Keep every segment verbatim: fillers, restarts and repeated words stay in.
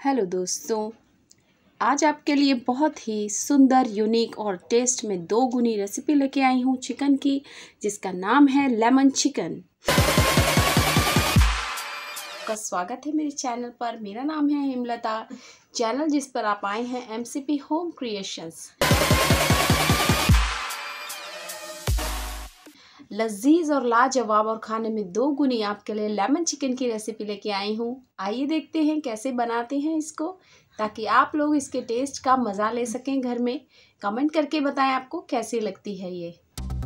Hello दोस्तों, आज आपके लिए बहुत ही सुंदर, यूनिक और टेस्ट में दो गुनी रेसिपी लेके आई हूँ चिकन की, जिसका नाम है लेमन चिकन। आपका स्वागत है मेरे चैनल पर। मेरा नाम है हेमलता, चैनल जिस पर आप आए हैं एमसीपी होम क्रिएशंस। लजीज और लाजवाब और खाने में दो गुनी आपके लिए लेमन चिकन की रेसिपी लेके आई हूँ। आइए देखते हैं कैसे बनाते हैं इसको, ताकि आप लोग इसके टेस्ट का मज़ा ले सकें घर में। कमेंट करके बताएं आपको कैसी लगती है ये।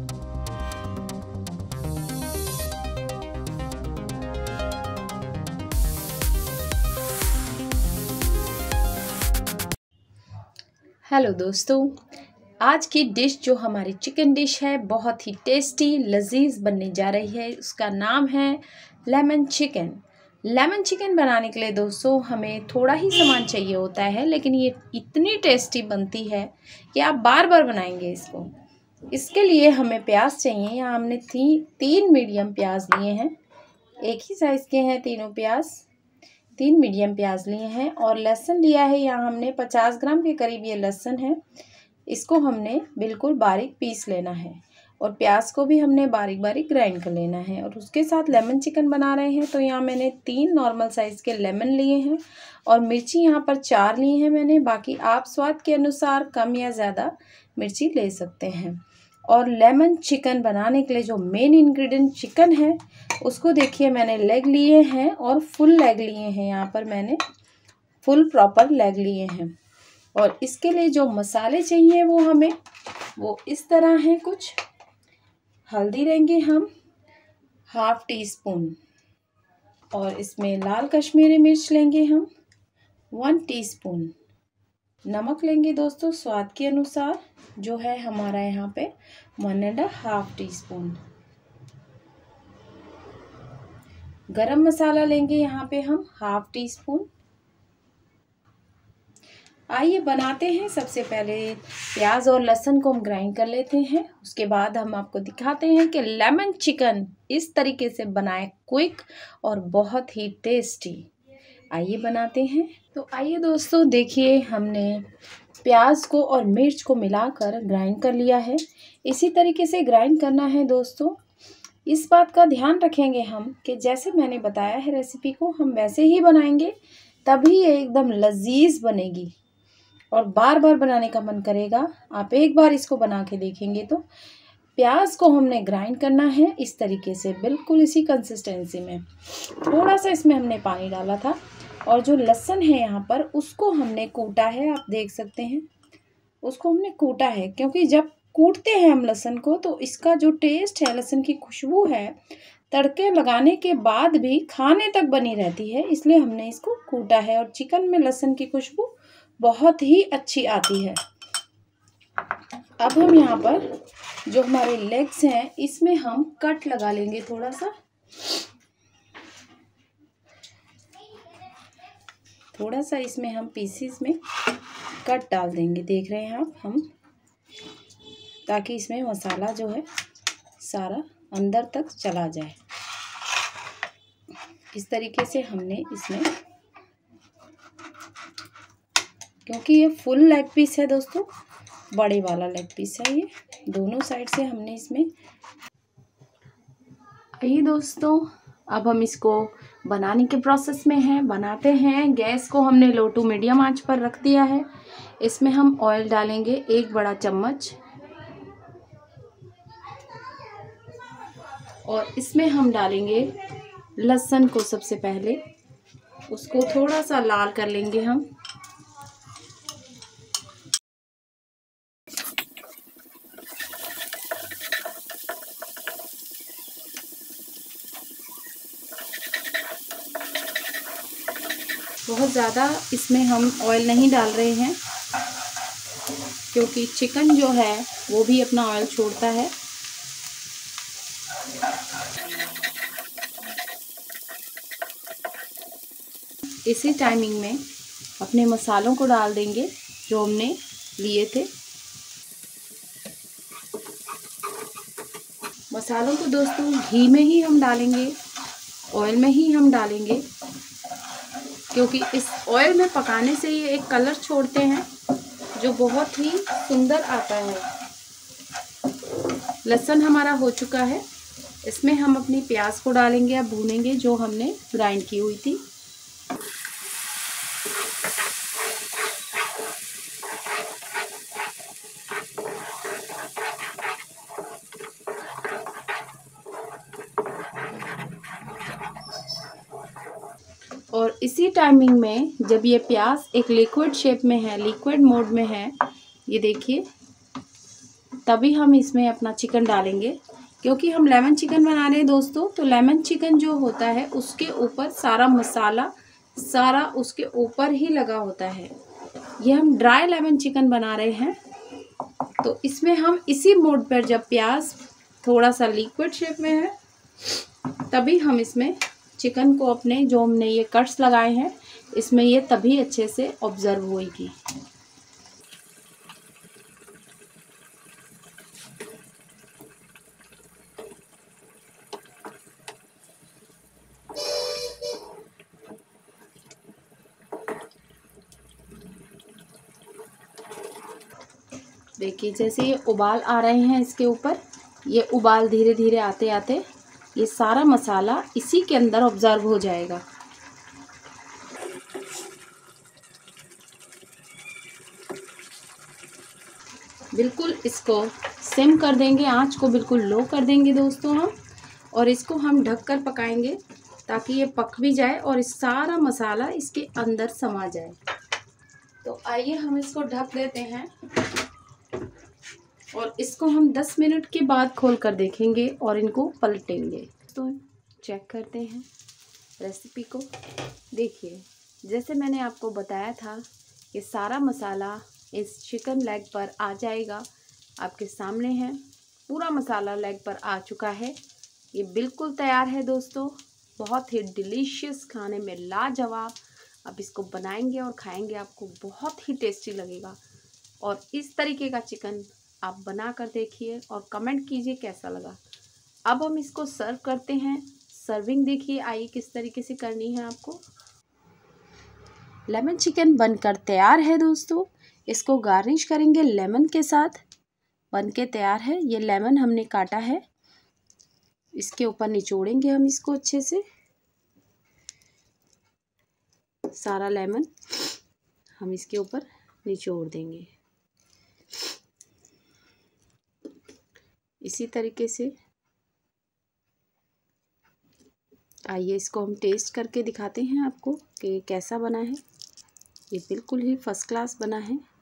हेलो दोस्तों, आज की डिश जो हमारी चिकन डिश है बहुत ही टेस्टी लजीज बनने जा रही है। उसका नाम है लेमन चिकन। लेमन चिकन बनाने के लिए दोस्तों हमें थोड़ा ही सामान चाहिए होता है, लेकिन ये इतनी टेस्टी बनती है कि आप बार बार बनाएंगे इसको। इसके लिए हमें प्याज चाहिए। यहाँ हमने ती, तीन मीडियम प्याज लिए हैं, एक ही साइज़ के हैं तीनों प्याज। तीन मीडियम प्याज लिए हैं और लहसुन लिया है यहाँ हमने पचास ग्राम के करीब ये लहसुन है। इसको हमने बिल्कुल बारीक पीस लेना है और प्याज को भी हमने बारीक बारीक ग्राइंड कर लेना है। और उसके साथ लेमन चिकन बना रहे हैं तो यहाँ मैंने तीन नॉर्मल साइज़ के लेमन लिए हैं और मिर्ची यहाँ पर चार ली हैं मैंने। बाकी आप स्वाद के अनुसार कम या ज़्यादा मिर्ची ले सकते हैं। और लेमन चिकन बनाने के लिए जो मेन इंग्रेडिएंट चिकन है उसको देखिए, मैंने लेग लिए हैं और फुल लेग लिए हैं। यहाँ पर मैंने फुल प्रॉपर लेग लिए हैं। और इसके लिए जो मसाले चाहिए वो हमें वो इस तरह हैं कुछ। हल्दी लेंगे हम हाफ टी स्पून, और इसमें लाल कश्मीरी मिर्च लेंगे हम वन टीस्पून। नमक लेंगे दोस्तों स्वाद के अनुसार, जो है हमारा यहाँ पे one and half teaspoon. गरम मसाला लेंगे यहाँ पे हम हाफ टी स्पून। आइए बनाते हैं। सबसे पहले प्याज और लहसुन को हम ग्राइंड कर लेते हैं, उसके बाद हम आपको दिखाते हैं कि लेमन चिकन इस तरीके से बनाए, क्विक और बहुत ही टेस्टी। आइए बनाते हैं। तो आइए दोस्तों देखिए, हमने प्याज को और मिर्च को मिलाकर ग्राइंड कर लिया है। इसी तरीके से ग्राइंड करना है दोस्तों। इस बात का ध्यान रखेंगे हम कि जैसे मैंने बताया है रेसिपी को, हम वैसे ही बनाएंगे, तभी ये एकदम लजीज बनेगी और बार बार बनाने का मन करेगा। आप एक बार इसको बना के देखेंगे तो। प्याज को हमने ग्राइंड करना है इस तरीके से, बिल्कुल इसी कंसिस्टेंसी में। थोड़ा सा इसमें हमने पानी डाला था। और जो लहसुन है यहाँ पर उसको हमने कूटा है, आप देख सकते हैं उसको हमने कूटा है, क्योंकि जब कूटते हैं हम लहसुन को तो इसका जो टेस्ट है, लहसुन की खुशबू है, तड़के लगाने के बाद भी खाने तक बनी रहती है, इसलिए हमने इसको कूटा है। और चिकन में लहसुन की खुशबू बहुत ही अच्छी आती है। अब हम यहाँ पर जो हमारे लेग्स हैं इसमें हम कट लगा लेंगे थोड़ा सा। थोड़ा सा इसमें हम पीसीस में कट डाल देंगे, देख रहे हैं आप हम, ताकि इसमें मसाला जो है सारा अंदर तक चला जाए। इस तरीके से हमने इसमें, क्योंकि ये फुल लेग पीस है दोस्तों, बड़े वाला लेग पीस है ये, दोनों साइड से हमने इसमें। आइए दोस्तों, अब हम इसको बनाने के प्रोसेस में हैं, बनाते हैं। गैस को हमने लो टू मीडियम आंच पर रख दिया है। इसमें हम ऑयल डालेंगे एक बड़ा चम्मच, और इसमें हम डालेंगे लहसुन को। सबसे पहले उसको थोड़ा सा लाल कर लेंगे हम। बहुत ज़्यादा इसमें हम ऑयल नहीं डाल रहे हैं, क्योंकि चिकन जो है वो भी अपना ऑयल छोड़ता है। इसी टाइमिंग में अपने मसालों को डाल देंगे जो हमने लिए थे। मसालों को दोस्तों घी में ही हम डालेंगे, ऑयल में ही हम डालेंगे, क्योंकि इस ऑयल में पकाने से ये एक कलर छोड़ते हैं जो बहुत ही सुंदर आता है। लहसुन हमारा हो चुका है, इसमें हम अपनी प्याज को डालेंगे, अब भूनेंगे जो हमने ग्राइंड की हुई थी। और इसी टाइमिंग में जब ये प्याज एक लिक्विड शेप में है, लिक्विड मोड में है, ये देखिए, तभी हम इसमें अपना चिकन डालेंगे। क्योंकि हम लेमन चिकन बना रहे हैं दोस्तों, तो लेमन चिकन जो होता है उसके ऊपर सारा मसाला सारा उसके ऊपर ही लगा होता है। ये हम ड्राई लेमन चिकन बना रहे हैं, तो इसमें हम इसी मोड पर जब प्याज थोड़ा सा लिक्विड शेप में है तभी हम इसमें चिकन को अपने जो हमने ये कट्स लगाए हैं इसमें ये तभी अच्छे से ऑब्जर्व होगी। देखिए जैसे ये उबाल आ रहे हैं इसके ऊपर, ये उबाल धीरे धीरे आते आते ये सारा मसाला इसी के अंदर ऑब्जर्व हो जाएगा। बिल्कुल इसको सिम कर देंगे, आंच को बिल्कुल लो कर देंगे दोस्तों हम, और इसको हम ढककर पकाएंगे ताकि ये पक भी जाए और इस सारा मसाला इसके अंदर समा जाए। तो आइए हम इसको ढक देते हैं और इसको हम दस मिनट के बाद खोल कर देखेंगे और इनको पलटेंगे। तो चेक करते हैं रेसिपी को। देखिए जैसे मैंने आपको बताया था कि सारा मसाला इस चिकन लेग पर आ जाएगा, आपके सामने है, पूरा मसाला लेग पर आ चुका है। ये बिल्कुल तैयार है दोस्तों, बहुत ही डिलीशियस, खाने में लाजवाब। आप इसको बनाएंगे और खाएंगे, आपको बहुत ही टेस्टी लगेगा। और इस तरीके का चिकन आप बना कर देखिए और कमेंट कीजिए कैसा लगा। अब हम इसको सर्व करते हैं। सर्विंग देखिए आइए किस तरीके से करनी है आपको। लेमन चिकन बनकर तैयार है दोस्तों, इसको गार्निश करेंगे लेमन के साथ। बन के तैयार है, ये लेमन हमने काटा है, इसके ऊपर निचोड़ेंगे हम इसको अच्छे से। सारा लेमन हम इसके ऊपर निचोड़ देंगे इसी तरीके से। आइए इसको हम टेस्ट करके दिखाते हैं आपको कि कैसा बना है। ये बिल्कुल ही फर्स्ट क्लास बना है।